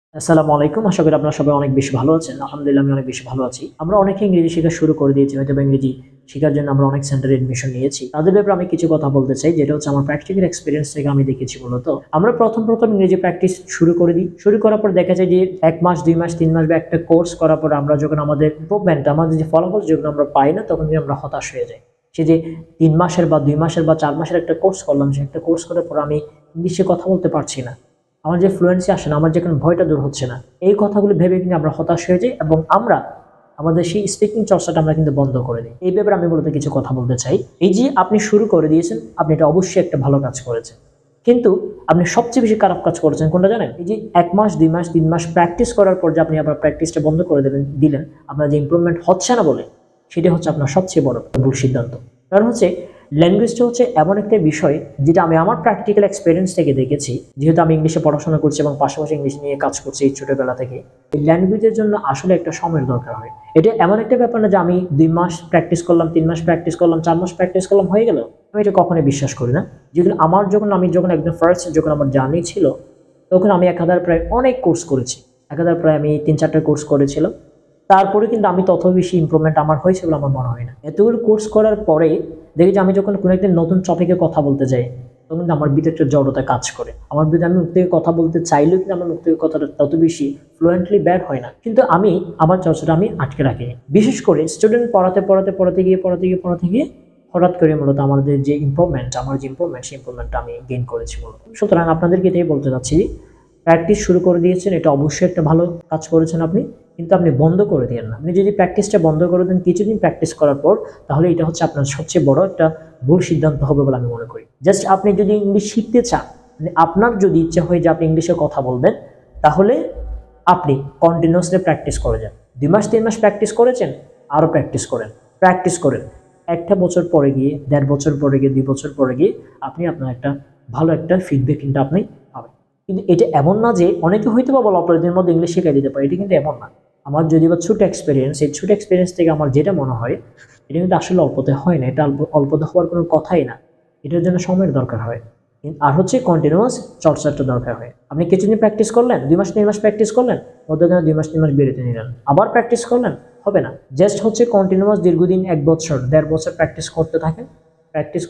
আসসালামু আলাইকুম। আশা করি আপনারা সবাই অনেক বেশি ভালো আছেন। আলহামদুলিল্লাহ আমি অনেক বেশি ভালো আছি। আমরা অনেকে ইংরেজি শেখা শুরু করে দিয়েছি, হয়তোবা ইংরেজি শেখার জন্য আমরা অনেক সেন্টারে এডমিশন নিয়েছি। তাদের ব্যাপারে আমি কিছু কথা বলতে চাই, যেটা হচ্ছে আমার প্র্যাকটিক্যাল এক্সপেরিয়েন্স থেকে আমি দেখেছি। মূলত আমরা প্রথম ইংরেজি প্র্যাকটিস শুরু করে দিই। শুরু করার পর দেখা যায় যে 1 মাস 2 মাস 3 মাস বা একটা কোর্স করার পর আমরা যখন আমাদের ইমপ্রুভমেন্ট, আমাদের যে ফলাফল যখন আমরা পাই না, তখন আমরা হতাশ হয়ে যাই। সে যে 3 মাসের বা 2 মাসের বা 4 মাসের একটা কোর্স করলাম, সে একটা কোর্স করার পর আমি ইংলিশে কথা বলতে পারছি না, আমার যে ফ্লুয়েন্সি আসে না, আমার যেখানে ভয়টা দূর হচ্ছে না, এই কথাগুলো ভেবে কিন্তু আমরা হতাশ হয়ে যাই এবং আমরা আমাদের সেই স্পিকিং চর্চাটা আমরা কিন্তু বন্ধ করে দিই। এই ব্যাপারে আমি মূলত কিছু কথা বলতে চাই। এই যে আপনি শুরু করে দিয়েছেন, আপনি এটা অবশ্যই একটা ভালো কাজ করেছেন, কিন্তু আপনি সবচেয়ে বেশি খারাপ কাজ করেছেন কোনটা জানেন? এই যে 1 মাস 2 মাস 3 মাস প্র্যাকটিস করার পর যে আপনি আবার প্র্যাকটিসটা বন্ধ করে দিলেন আপনার যে ইমপ্রুভমেন্ট হচ্ছে না বলে, সেটা হচ্ছে আপনার সবচেয়ে বড় ভুল সিদ্ধান্ত। কারণ হচ্ছে ল্যাঙ্গুয়েজটা হচ্ছে এমন একটা বিষয় যেটা আমি আমার প্র্যাকটিক্যাল এক্সপিরিয়েন্স থেকে দেখেছি। যেহেতু আমি ইংলিশে পড়াশোনা করছি এবং পাশাপাশি ইংলিশ নিয়ে কাজ করছি এই ছোটবেলা থেকে, এই ল্যাঙ্গুয়েজের জন্য আসলে একটা সময়ের দরকার হয়। এটা এমন একটা ব্যাপার না যে আমি 2 মাস প্র্যাকটিস করলাম, 3 মাস প্র্যাকটিস করলাম, 4 মাস প্র্যাকটিস করলাম, হয়ে গেল। আমি এটা কখনোই বিশ্বাস করি না। যেগুলো আমি যখন একদম ফার্স্ট যখন আমার জার্নি ছিল, তখন আমি একাধারে প্রায় অনেক কোর্স করেছি। একাধারে প্রায় আমি 3-4টা কোর্স করেছিলাম। তারপরে কিন্তু আমি তত বেশি ইমপ্রুভমেন্ট আমার হয়েছে বলে আমার মনে হয় না। এতগুলো কোর্স করার পরে দেখি যে আমি যখন কোনো একটা নতুন টপিকে কথা বলতে যাই, তখন কিন্তু আমার ভিতরে একটা জড়তা কাজ করে। আমার ভিতরে আমি মুখ থেকে কথা বলতে চাইলেও কিন্তু আমার মুখ থেকে কথাটা তত বেশি ফ্লুয়েন্টলি বের হয় না। কিন্তু আমি আমার চর্চাটা আমি আটকে রাখি। বিশেষ করে স্টুডেন্ট পড়াতে গিয়ে হঠাৎ করে মূলত আমাদের যে ইমপ্রুভমেন্ট, সেই ইমপ্রুভমেন্টটা আমি গেইন করেছি মূলত। সুতরাং আপনাদেরকে এটাই বলতে চাচ্ছি, প্র্যাকটিস শুরু করে দিয়েছেন, এটা অবশ্যই একটা ভালো কাজ করেছেন আপনি, কিন্তু আপনি বন্ধ করে দিয়েন না। আপনি যদি প্র্যাকটিসটা বন্ধ করে দেন কিছুদিন প্র্যাকটিস করার পর, তাহলে এটা হচ্ছে আপনার সবচেয়ে বড় একটা ভুল সিদ্ধান্ত হবে বলে আমি মনে করি। জাস্ট আপনি যদি ইংলিশ শিখতে চান, মানে আপনার যদি ইচ্ছা হয় যে আপনি ইংলিশে কথা বলবেন, তাহলে আপনি কন্টিনিউয়াসলি প্র্যাকটিস করে যান। 2 মাস 3 মাস প্র্যাকটিস করেছেন, আরও প্র্যাকটিস করেন। একটা বছর পরে গিয়ে, 1.5 বছর পরে গিয়ে, 2 বছর পরে গিয়ে আপনি আপনার একটা ভালো একটা ফিডব্যাক কিন্তু আপনি পাবেন। কিন্তু এটা এমন না যে অনেকে হয়তো বা বলে অপরাধীর মধ্যে ইংলিশ শিখিয়ে দিতে পারে, এটা কিন্তু এমন না। আমার যদি বা ছোট এক্সপিরিয়েন্স, এই ছোট এক্সপিরিয়েন্স থেকে আমার যেটা মনে হয়, এটা কিন্তু আসলে অল্পতে হয় না। এটা অল্পতে হওয়ার কোনো কথাই না। এটার জন্য সময়ের দরকার হয়, আর হচ্ছে কন্টিনিউয়াস চর্চাটা দরকার হয়। আপনি কিছুদিন প্র্যাকটিস করলেন, 2 মাস 3 মাস প্র্যাকটিস করলেন, মধ্যখানে 2 মাস 3 মাস বিরতি নিলেন, আবার প্র্যাকটিস করলেন, হবে না। জাস্ট হচ্ছে কন্টিনিউয়াস দীর্ঘদিন 1 বছর 1.5 বছর প্র্যাকটিস করতে থাকেন। প্র্যাকটিস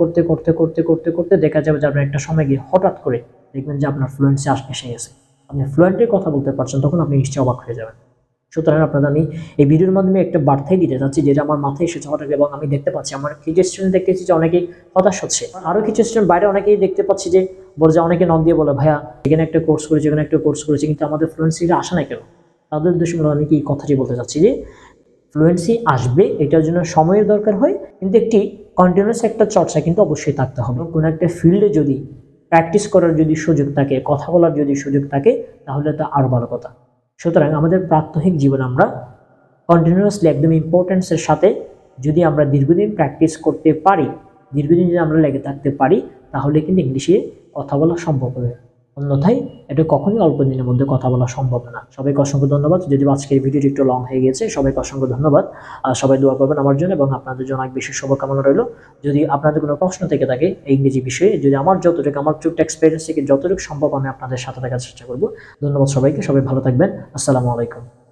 করতে দেখা যাবে যে আপনার একটা সময় গিয়ে হঠাৎ করে দেখবেন যে আপনার ফ্লুয়েন্সি এসে গেছে, আপনি ফ্লুয়েন্টলি কথা বলতে পারছেন, তখন আপনি নিশ্চয়ই অবাক হয়ে যাবেন। সুতরাং আপনাদের আমি এই ভিডিওর মাধ্যমে একটা বার্তাই দিতে চাচ্ছি, যেটা আমার মাথায় এসেছে হঠাৎ, এবং আমি দেখতে পাচ্ছি আমার কিছু স্টুডেন্ট দেখতেছি যে অনেকেই হতাশ হচ্ছে। আরও কিছু স্টুডেন্ট বাইরে অনেকেই দেখতে পাচ্ছি যে বলে যে অনেকে নক দিয়ে বলে, ভাইয়া এখানে একটা কোর্স করেছি কিন্তু আমাদের ফ্লুয়েন্সিটা আসে না কেন? তাদের উদ্দেশ্যে আমি কি কথাটি বলতে চাচ্ছি যে ফ্লুয়েন্সি আসবে, এটার জন্য সময়ের দরকার হয়, কিন্তু একটি কন্টিনিউয়াস একটা চর্চা কিন্তু অবশ্যই থাকতে হবে। কোনো একটা ফিল্ডে যদি প্র্যাকটিস করার যদি সুযোগ থাকে, কথা বলার যদি সুযোগ থাকে, তাহলে তো আরও ভালো কথা। সুতরাং আমাদের প্রাত্যহিক জীবনে আমরা কন্টিনিউয়াসলি একদম ইম্পর্টেন্সের সাথে যদি আমরা দীর্ঘদিন প্র্যাকটিস করতে পারি, দীর্ঘদিন যদি আমরা লেগে থাকতে পারি, তাহলে কিন্তু ইংলিশে কথা বলা সম্ভব হবে। অন্যথায় এটা কখনোই অল্প দিনের মধ্যে কথা বলা সম্ভব না। সবাইকে অসংখ্য ধন্যবাদ। যদি আজকের ভিডিওটি একটু লং হয়ে গেছে, সবাইকে অসংখ্য ধন্যবাদ। সবাই দোয়া করবেন আমার জন্য, এবং আপনাদের জন্য অনেক বেশি শুভকামনা রইল। যদি আপনাদের কোনো প্রশ্ন থেকে থাকে এই ইংরেজি বিষয়ে, যদি আমার ছোট্ট এক্সপিরিয়েন্স থেকে যতটুকু সম্ভব আমি আপনাদের সাথে থাকার চেষ্টা করব। ধন্যবাদ সবাইকে, সবাই ভালো থাকবেন। আসসালামু আলাইকুম।